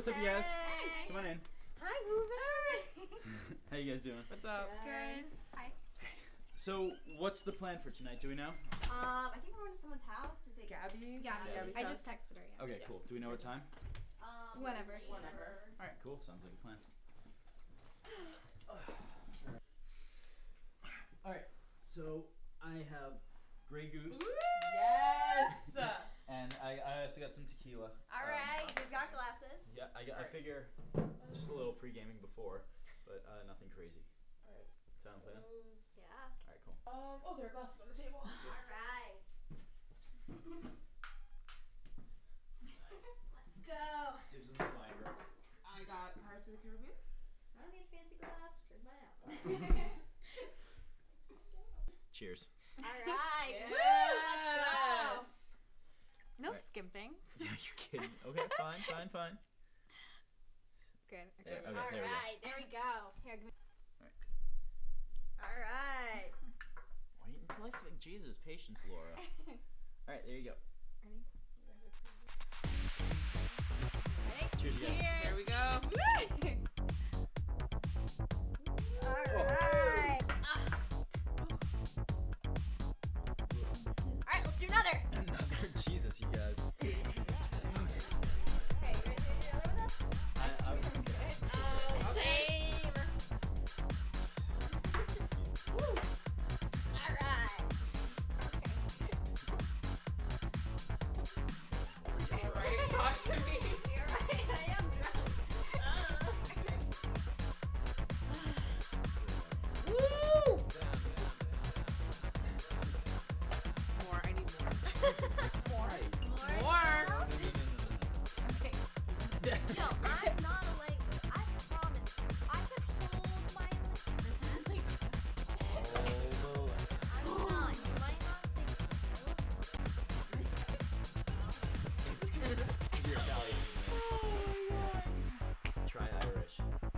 what's up, you guys? Hey. Come on in. Hi, Ruben. How you guys doing? What's up? Good. Hi. So, what's the plan for tonight? Do we know? I think we're going to someone's house. Is it Gabby? Gabby. I Gabby's just texted her. Yeah. Okay, cool. Do we know what time? Whenever. All right, cool. Sounds like a plan. All right. So I have Grey Goose, Yes! and I also got some tequila. All right. He's got glasses. Yeah, I figure just a little pre-gaming before, but nothing crazy. Alright. Sound plan? Yeah. All right, cool. Oh, there are glasses on the table. All right. Let's go. Dibs in the library. I got Pirates of the Caribbean. I don't need a fancy glass. Drink my own. Cheers. All right. Yes! Woo, let's No Right. skimping. Yeah, you kidding? Okay, fine. Good. There, Okay. okay, All there we go. right. There we go. Here, give me. Alright. All right. Wait until I fit. Jesus, patience, Laura. All right, there you go. Ready? Cheers, you guys. Here we go. All right. All right. Let's do another. Another Jesus, you guys. Okay. You ready to do another with us? Same. Woo. All right. Alright, talk to me. You're right. I am drunk. Woo! More, I need more. More. More. Okay. No, I'm not a lightweight. I promise. I can hold my liquor. I'm not. You might not think. You're Italian. Try Irish.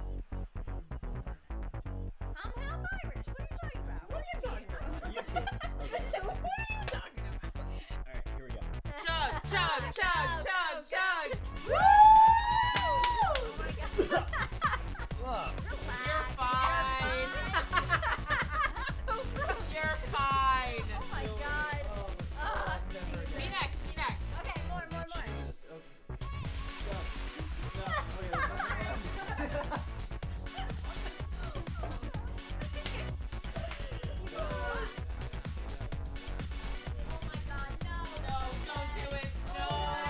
I'm half Irish. What are you talking about? What are you talking about? Are you kidding? Okay. What are you talking about? All right, here we go. Chug, chug, chug, chug, chug. Woo! Oh my god. Whoa. Relax. You're fine. So gross. You're fine. Oh my god. Oh, Me next, me next. okay, more. Jesus. Okay. No, wait, Oh my god, no. No, don't do it. No.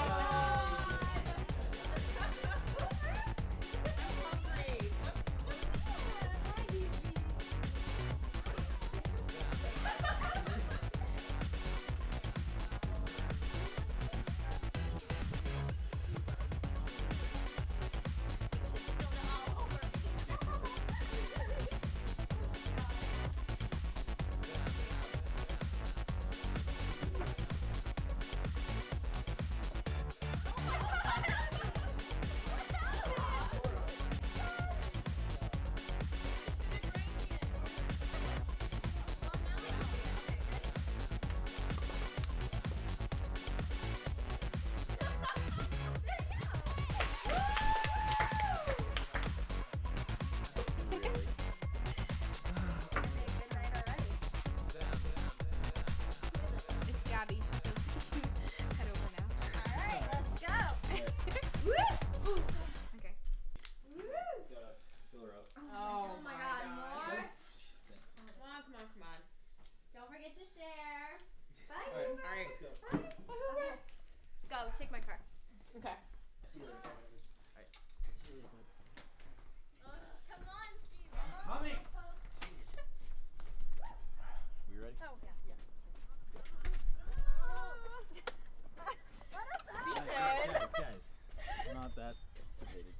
I'm hungry. It's Gabby. She says head over now. Alright, let's go. Okay. Fill her up. Oh my god, more? Thanks. Come on. Don't forget to share. Bye. All right. Hoover. Alright. Let's go. Okay. Go, take my car. Okay. See you later. All right. See you later, bud. Come on, Steve. Coming. We ready? Oh yeah. Guys. Not that complicated.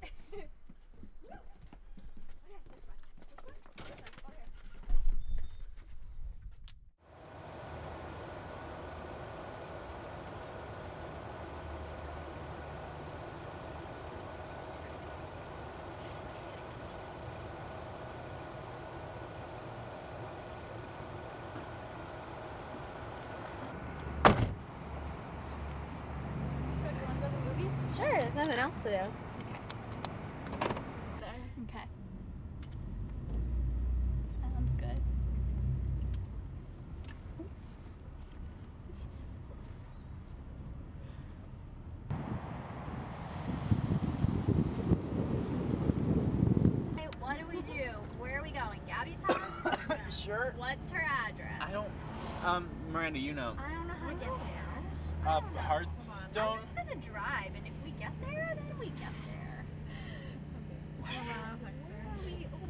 So do you want to go to the movies? Sure, there's nothing else to do. Abby's house? Sure. What's her address? I don't. Miranda, you know. I don't know how to get there. Hearthstone. I'm just gonna drive, and if we get there, then we get there. I'll text her. Where are we? Oh.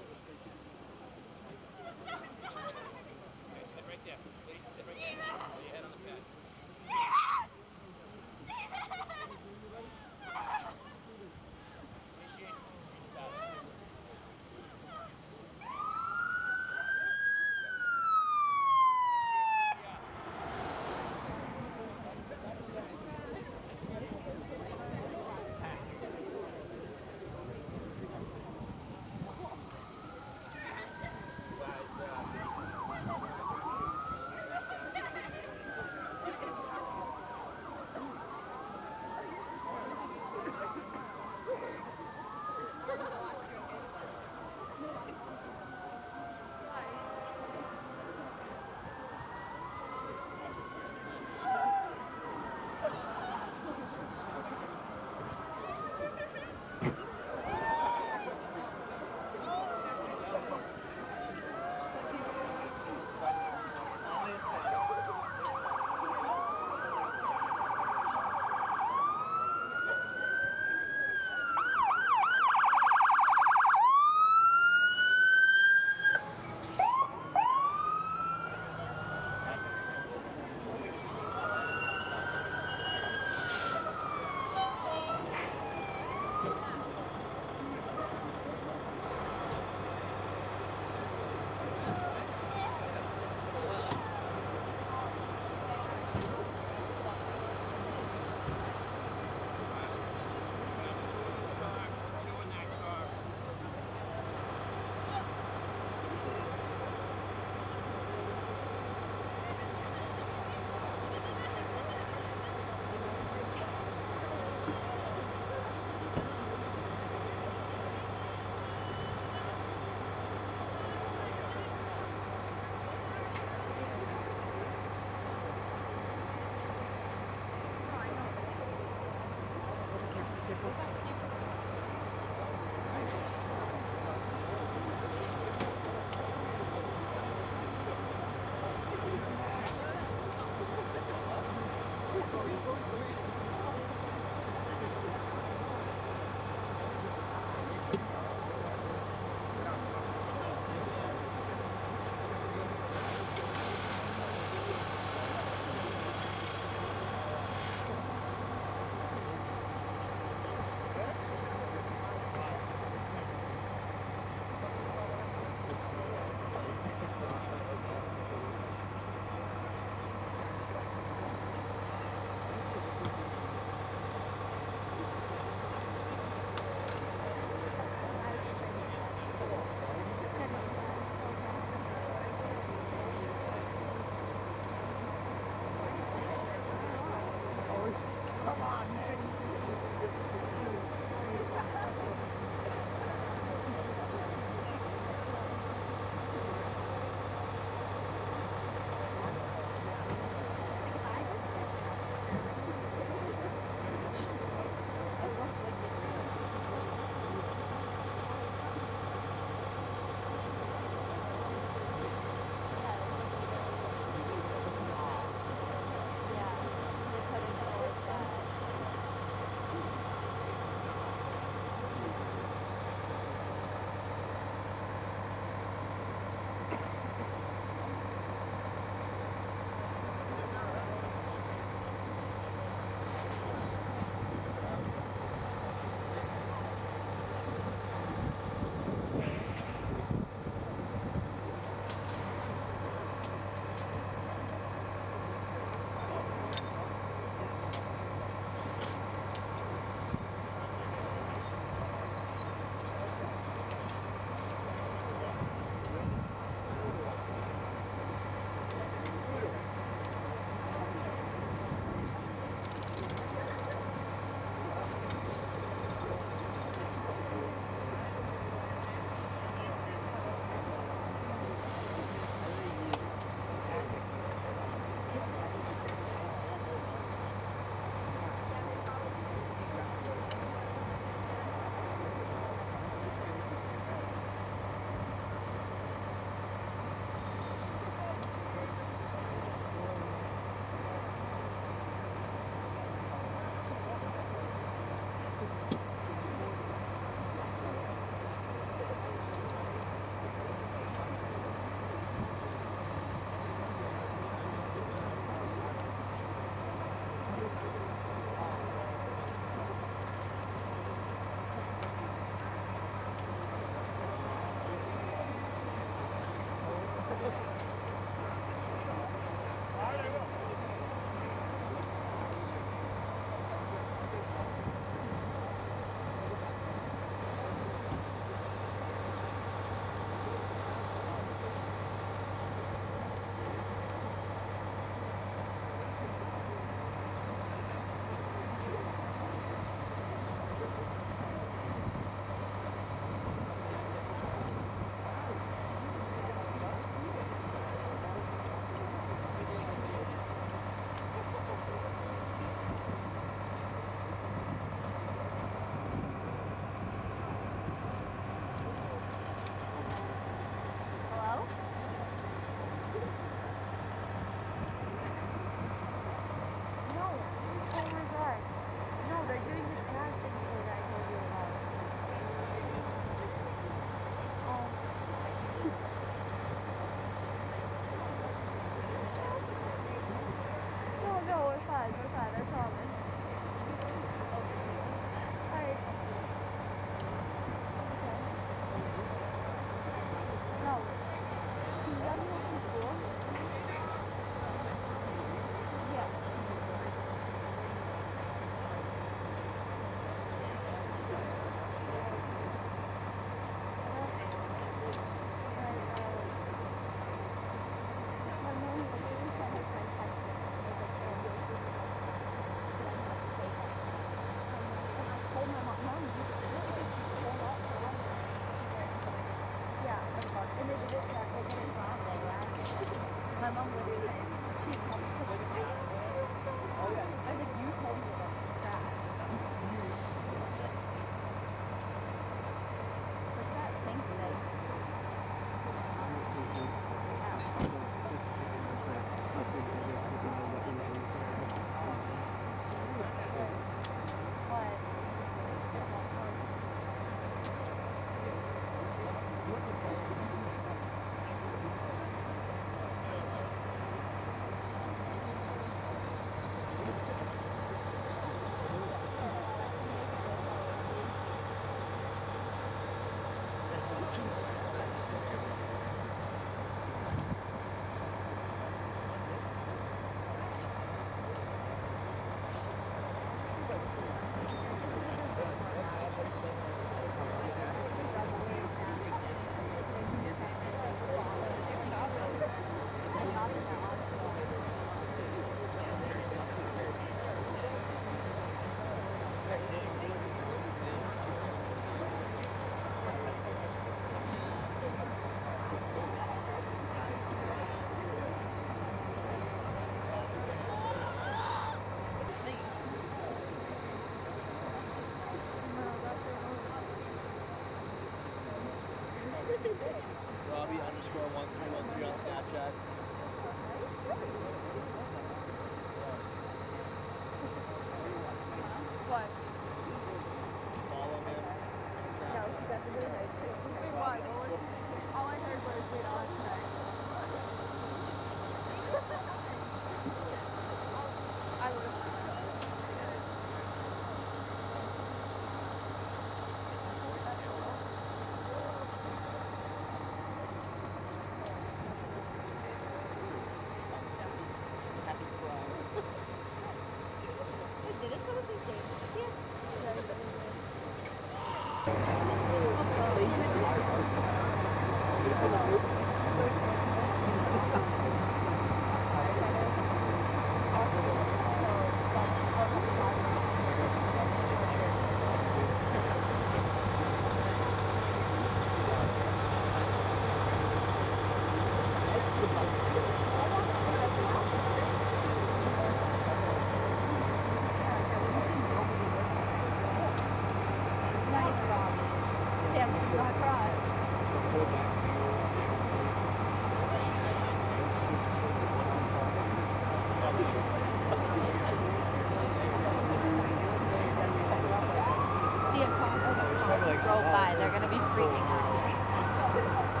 they're gonna be freaking out.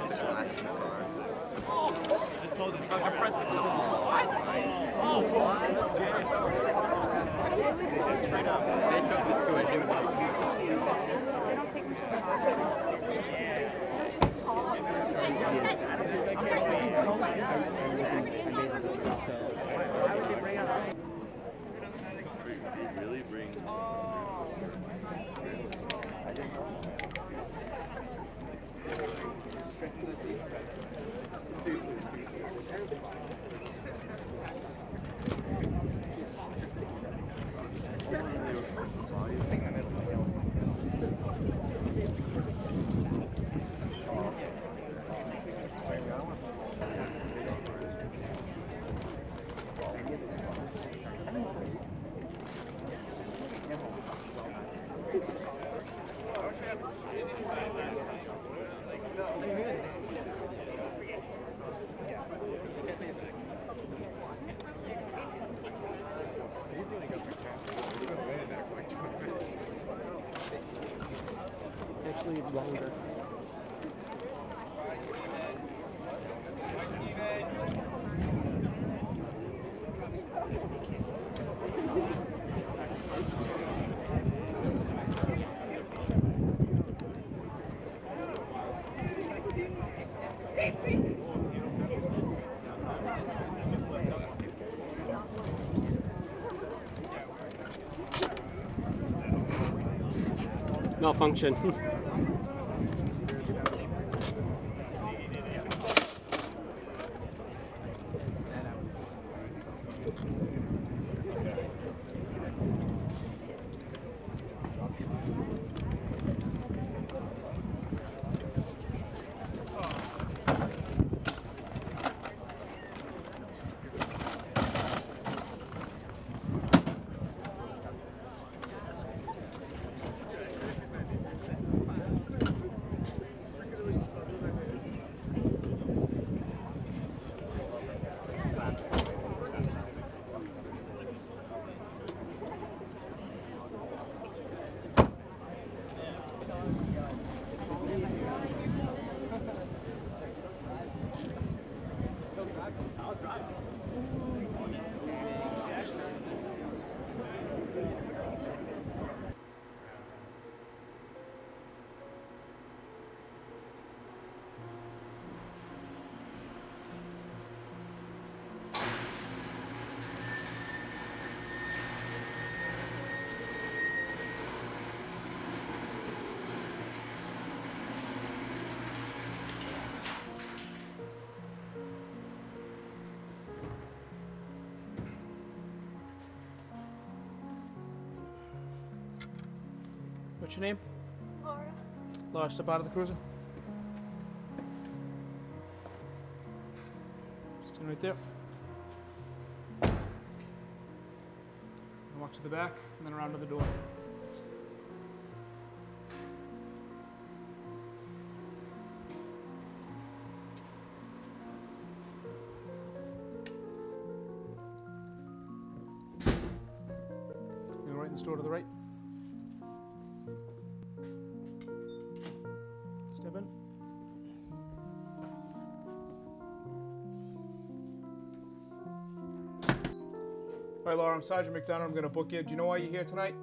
Really bring. Actually, longer. Malfunction. What's your name? Laura. Laura, step out of the cruiser. Stand right there. Walk to the back and then around to the door. Go right in this door to the right. Step in. All right, Laura, I'm Sergeant McDonough. I'm going to book you. Do you know why you're here tonight?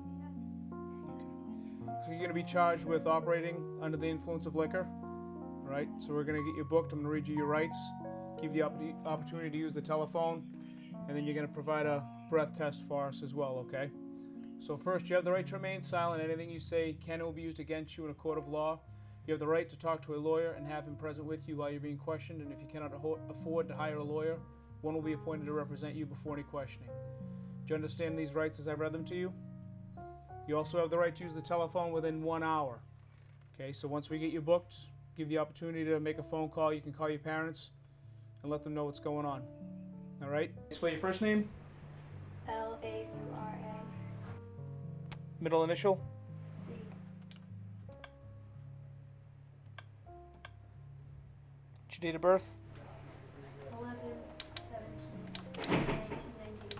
Yes. So you're going to be charged with operating under the influence of liquor. All right, so we're going to get you booked. I'm going to read you your rights, give you the opportunity to use the telephone, and then you're going to provide a breath test for us as well, okay? So first, you have the right to remain silent. Anything you say can and will be used against you in a court of law. You have the right to talk to a lawyer and have him present with you while you're being questioned, and if you cannot afford to hire a lawyer, one will be appointed to represent you before any questioning. Do you understand these rights as I've read them to you? You also have the right to use the telephone within 1 hour. Okay, so once we get you booked, give you the opportunity to make a phone call. You can call your parents and let them know what's going on. All right? Spell your first name. Laura. Middle initial. C. What's your date of birth? 11/17/1998.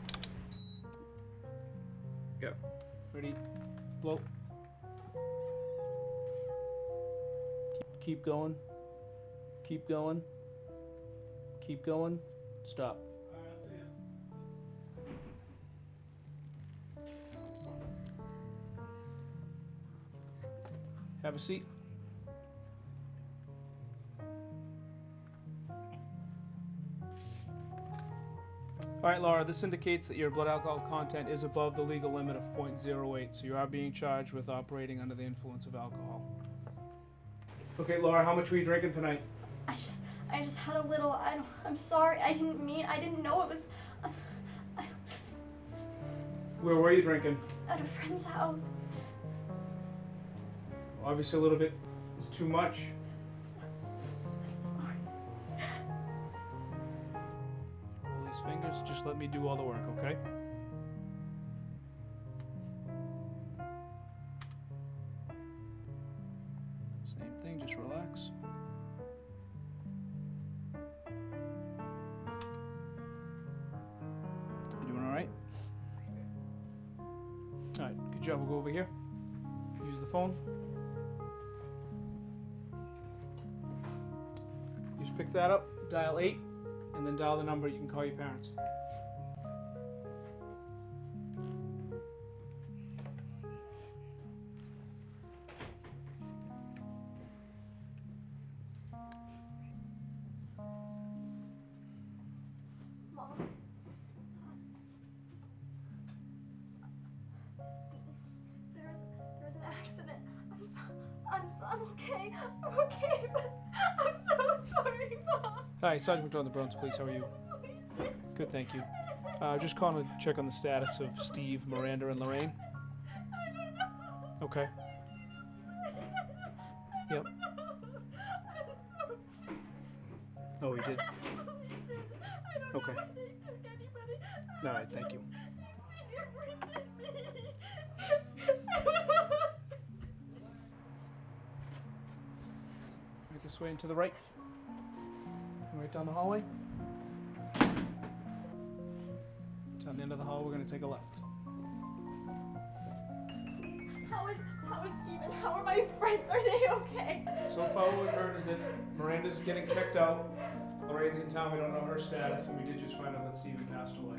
Go. Ready? Blow. Keep going. Keep going. Keep going. Stop. Have a seat. All right, Laura, this indicates that your blood alcohol content is above the legal limit of 0.08, so you are being charged with operating under the influence of alcohol. Okay, Laura, how much were you drinking tonight? I just had a little. I'm sorry. I didn't know it was. Where were you drinking? At a friend's house. Obviously, a little bit is too much. I'm sorry. Roll these fingers. Just let me do all the work, okay? Same thing. Just relax. You doing all right? All right. Good job. We'll go over here. Use the phone. Just pick that up, dial 8, and then dial the number you can call your parents. Mom. There was an accident. I'm okay. I'm okay, but I'm so sorry, Mom. Hi, Sergeant McDonald, the Browns Police. How are you? Good, thank you. Just calling to check on the status of Steve, Miranda, and Lorraine. I don't know. Okay. Yep. Oh, he did. I don't Okay. know why they took anybody. All right, thank you. Right this way and to the right. Right down the hallway. Down the end of the hall, we're going to take a left. How is Steven? How are my friends? Are they okay? So far, what we've heard is that Miranda's getting checked out. Lorraine's in town. We don't know her status, and we did just find out that Steven passed away.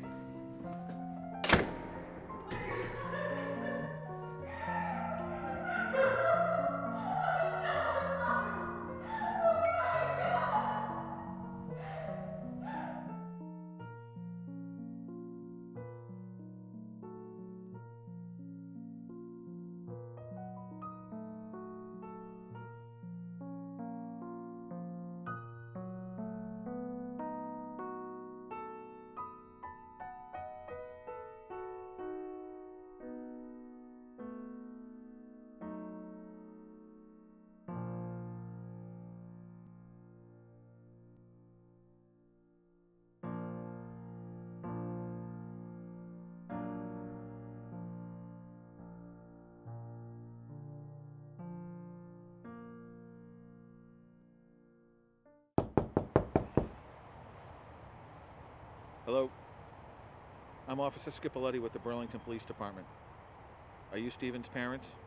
Hello. I'm Officer Scipiletti with the Burlington Police Department. Are you Steven's parents?